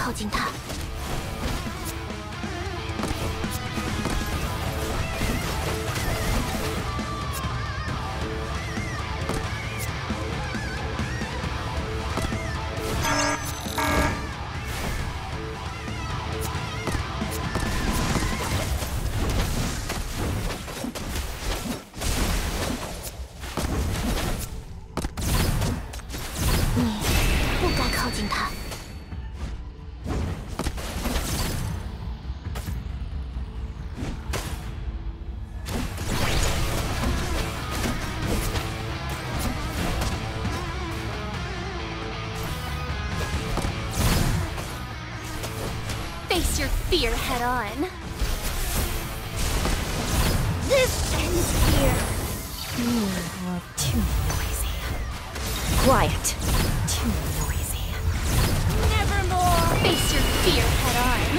靠近他。你不该靠近他。 Face your fear head on. This ends here. You are too noisy. Quiet. Too noisy. Nevermore. Face your fear head on.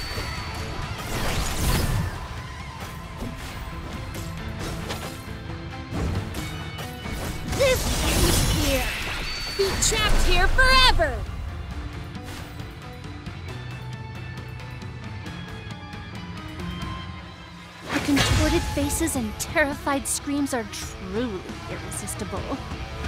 This ends here. Be trapped here forever. The contorted faces and terrified screams are truly irresistible.